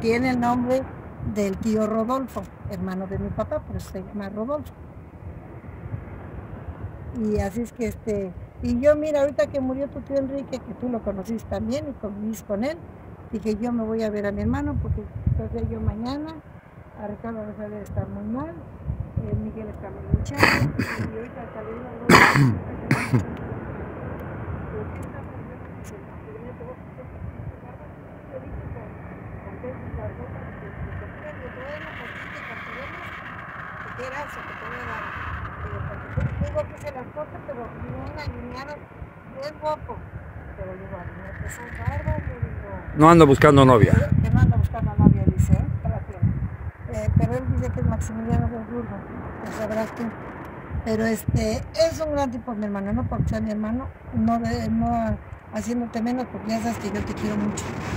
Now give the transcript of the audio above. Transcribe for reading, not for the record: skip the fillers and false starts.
tiene el nombre del tío Rodolfo, hermano de mi papá, por eso se llama Rodolfo. Y así es que y yo mira, ahorita que murió tu tío Enrique, que tú lo conociste también y convivís con él, dije yo me voy a ver a mi hermano porque entonces yo mañana, a Ricardo debe estar muy mal, Miguel está muy hinchado, y ahorita Carolina era eso que te voy a dar. Digo que se las fotos, pero una niñada bien guapo. Pero digo, no te son bárbaros, digo. No ando buscando novia. Que no anda buscando novia, dice, para ti. Pero él dice que es Maximiliano de Burgo, lo sabrás tú. Pero es un gran tipo mi hermano, no porque sea mi hermano, no haciéndote menos, porque ya sabes que yo te quiero mucho.